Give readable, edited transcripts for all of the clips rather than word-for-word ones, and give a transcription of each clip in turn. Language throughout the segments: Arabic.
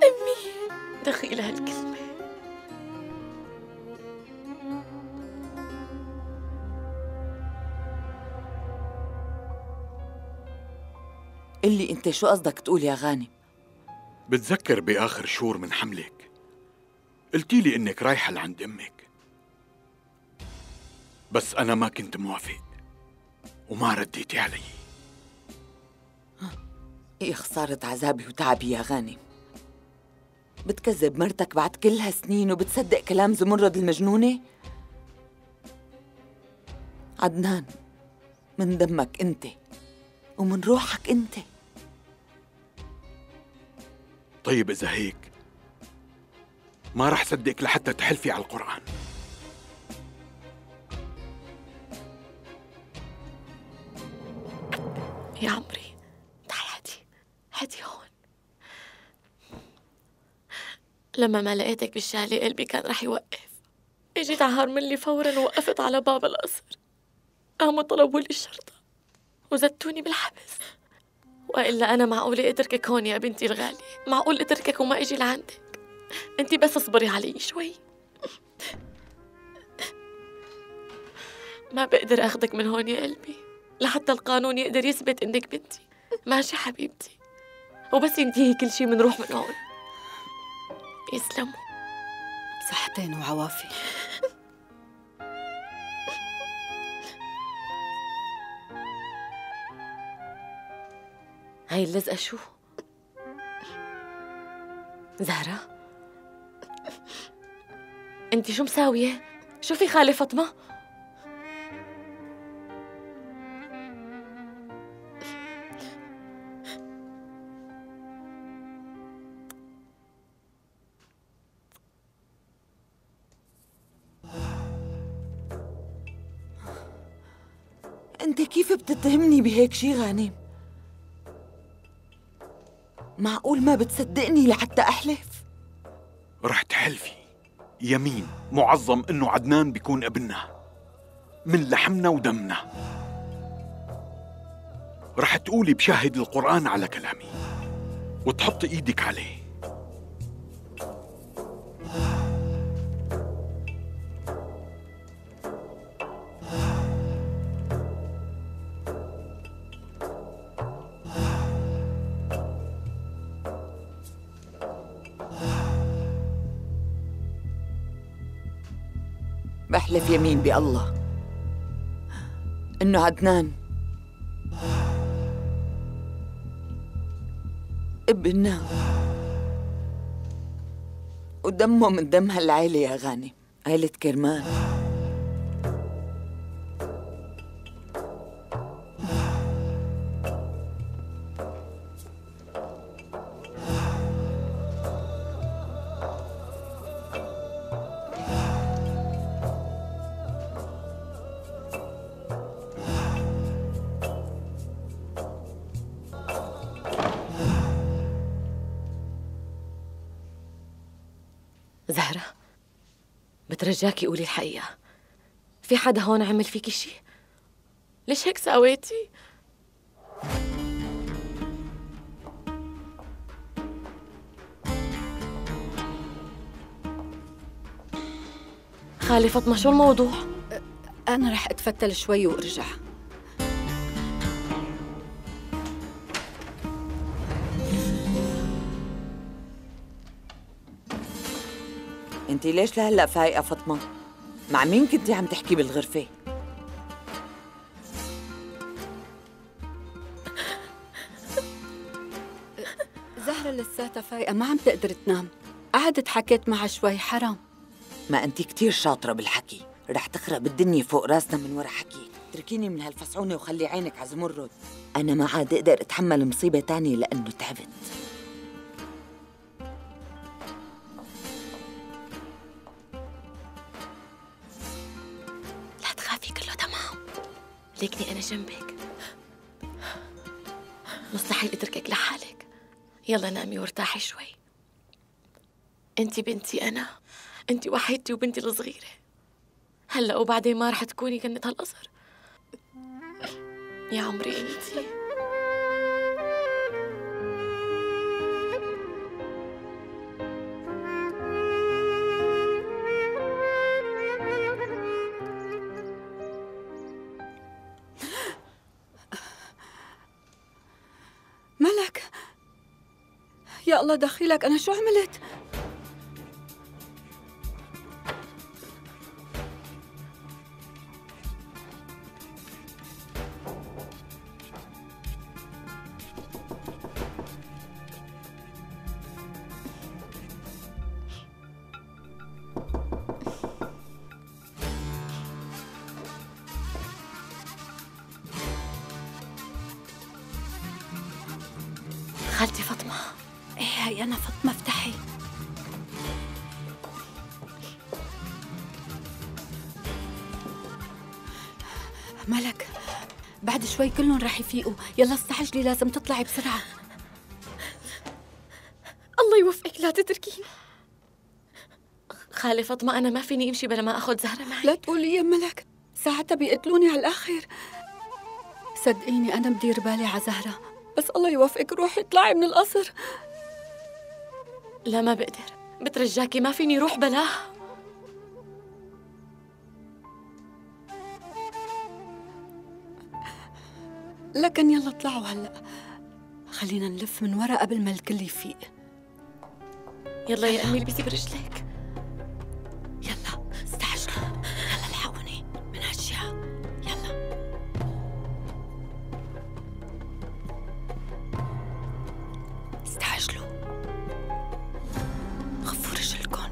أمي دخيل هالكلمة. قلي انت شو قصدك تقول يا غانم؟ بتذكر بآخر شهور من حملك قلتي لي إنك رايحة لعند أمك، بس أنا ما كنت موافق وما رديتي علي. يا خسارة عذابي وتعبي يا غانم، بتكذب مرتك بعد كل هالسنين وبتصدق كلام زمرد المجنونة؟ عدنان من دمك انت ومن روحك انت. طيب إذا هيك ما رح صدقك لحتى تحلفي على القرآن. يا عمري تعال هدي هون. لما ما لقيتك بالشالي قلبي كان رح يوقف. اجيت على هرملي فورا ووقفت على باب القصر. قاموا طلبوا لي الشرطة وزتوني بالحبس. وإلا أنا معقول أتركك هون يا بنتي الغالية؟ معقول أتركك وما أجي لعندك؟ أنتي بس اصبري علي شوي. ما بقدر أخدك من هون يا قلبي لحتى القانون يقدر يثبت إنك بنتي. ماشي حبيبتي، وبس ينتهي كل شي منروح من هون. يسلموا. صحتين وعوافي. هاي اللزقة شو؟ زهرة انتي شو مساوية؟ شو في خالة فاطمة؟ انت كيف بتتهمني بهيك شي غانم؟ معقول ما بتصدقني لحتى أحلف؟ رح تحلفي يمين معظم إنه عدنان بيكون ابننا من لحمنا ودمنا. رح تقولي بشاهد القرآن على كلامي وتحط إيدك عليه. بحلف يمين بالله إنه عدنان ابننا ودمه من دم هالعيلة يا غانم، عيلة كرمان. زهرة بترجاكي قولي الحقيقة، في حدا هون عمل فيكي شي؟ ليش هيك سويتي؟ خالة فاطمة شو الموضوع؟ أنا رح أتفتل شوي وأرجع. انتي ليش لهلأ فايقة فاطمة؟ مع مين كنتي عم تحكي بالغرفة؟ زهرة لساتها فايقة ما عم تقدر تنام، قعدت حكيت معها شوي. حرام. ما انتي كتير شاطرة بالحكي، رح تخرب الدنيا فوق راسنا من ورا حكي. اتركيني من هالفسعونة وخلي عينك على زمرد. أنا ما عاد أقدر أتحمل مصيبة تانية لأنه تعبت. لا تخافي كله تمام، ليكني أنا جنبك، مستحيل أتركك لحالك. يلا نامي وارتاحي شوي. انتي بنتي أنا، انتي وحيدتي وبنتي الصغيرة. هلأ وبعدين ما رح تكوني جنة هالقصر يا عمري انتي. يا الله دخيلك، أنا شو عملت؟ خالتي فاطمة. إيه هي أنا فاطمة، افتحي. ملك، بعد شوي كلهم رح يفيقوا، يلا استعجلي لازم تطلعي بسرعة. الله يوفقك، لا تتركيني. خالي فاطمة، أنا ما فيني أمشي بلا ما أخذ زهرة معي. لا تقولي يا ملك، ساعتها بيقتلوني على الآخر. صدقيني أنا بدير بالي على زهرة، بس الله يوفقك روحي اطلعي من القصر. لا ما بقدر، بترجاكي ما فيني روح بلاها. لكن يلا اطلعوا هلأ، خلينا نلف من ورا قبل ما الكل يفيق. يلا يا أمي البسي برجلك. يلا استعجلوا، يلا الحقوني من هالجهة، يلا. استعجلوا، خفوا رجلكم.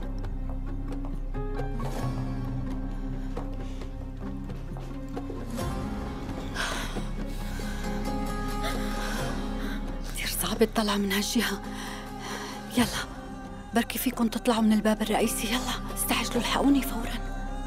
كثير صعب تطلع من هالجهة. يلا بركي فيكم تطلعوا من الباب الرئيسي، يلا استعجلوا الحقوني فوراً.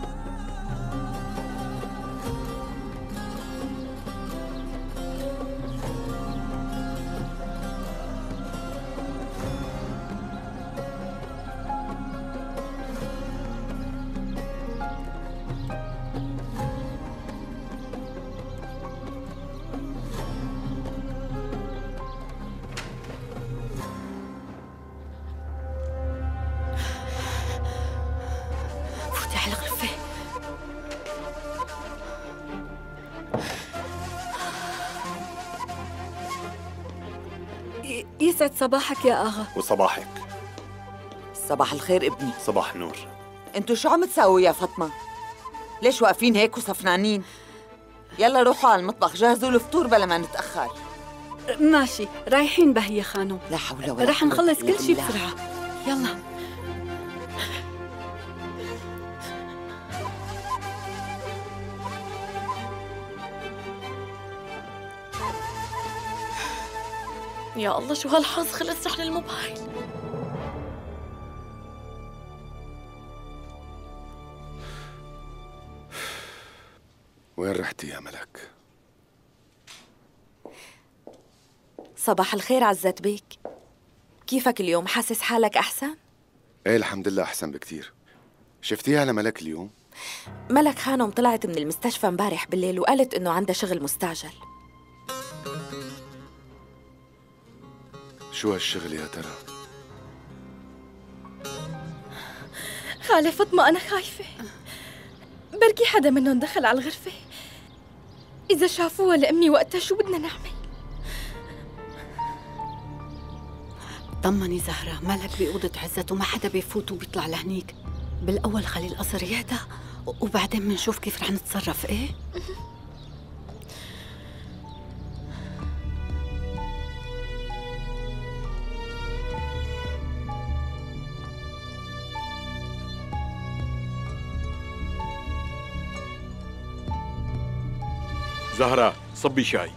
فوتي على الغرفة. يسعد صباحك يا آغا. وصباحك. صباح الخير ابني. صباح النور. انتوا شو عم تساووا يا فاطمة؟ ليش واقفين هيك وصفنانين؟ يلا روحوا على المطبخ جهزوا الفطور بلا ما نتأخر. ماشي، رايحين بهية خانم. لا حول ولا رح قوة نخلص إلا كل شي بالله. بسرعة، يلا. يا الله شو هالحظ، خلص شحن الموبايل. وين رحتي يا ملك؟ صباح الخير عزت بيك، كيفك اليوم؟ حاسس حالك أحسن؟ ايه الحمد لله أحسن بكتير. شفتيها لملك اليوم؟ ملك خانم طلعت من المستشفى امبارح بالليل وقالت إنه عندها شغل مستعجل. شو هالشغل يا ترى؟ خالي فاطمة أنا خايفة، بركي حدا منهم دخل على الغرفة، إذا شافوها لأمي وقتها شو بدنا نعمل؟ طمني زهرة، مالك بأوضة عزت وما حدا بيفوت وبيطلع لهنيك. بالأول خلي القصر يهدى وبعدين بنشوف كيف رح نتصرف. إيه؟ زهرة صبي شاي.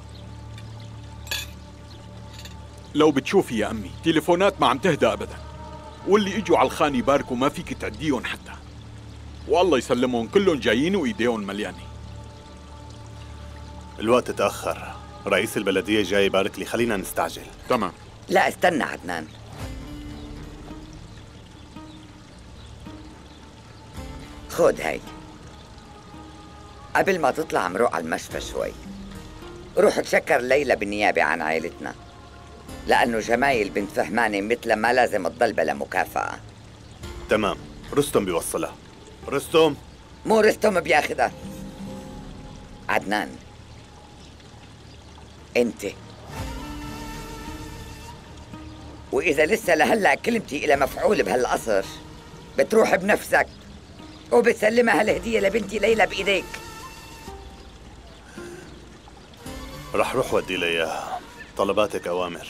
لو بتشوفي يا أمي تليفونات ما عم تهدى أبدا، واللي إجوا على الخانة يباركوا ما فيك تعديهم حتى، والله يسلمهم كلهم جايين وإيديهم مليانة. الوقت تأخر، رئيس البلدية جاي يبارك لي، خلينا نستعجل. تمام. لا استنى عدنان، خود هاي قبل ما تطلع مروق على المشفى شوي. روح تشكر ليلى بالنيابة عن عائلتنا، لأنه جمايل بنت فهمانة مثل ما لازم تضل بلا مكافأة. تمام، رستم بيوصلها. رستم. مو رستم بياخدها، عدنان انت وإذا لسه لهلأ كلمتي إلى مفعول بهالقصر بتروح بنفسك وبتسلمها هالهدية لبنتي ليلى بإيديك. رح روح ودي لي إياها. طلباتك أوامر.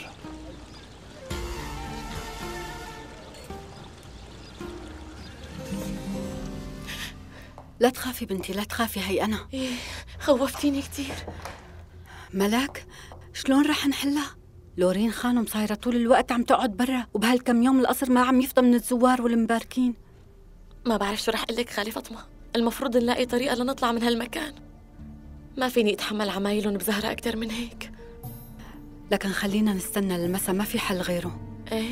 لا تخافي بنتي، لا تخافي، هي أنا. إيه، خوفتيني كتير. ملاك، شلون رح نحلها؟ لورين خانم صايرة طول الوقت عم تقعد برا، وبهالكم يوم القصر ما عم يفضى من الزوار والمباركين. ما بعرف شو رح قلك خالي فاطمة، المفروض نلاقي طريقة لنطلع من هالمكان. ما فيني اتحمل عمايلهم بزهرة أكتر من هيك. لكن خلينا نستنى للمسا، ما في حل غيره. ايه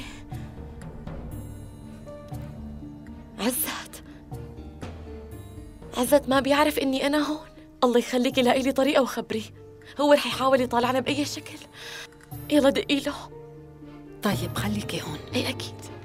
عزت ما بيعرف إني أنا هون. الله يخليكي لاقي لي طريقة وخبريه، هو رح يحاول يطالعنا بأي شكل. يلا دقي له. طيب خليكي هون. ايه أكيد.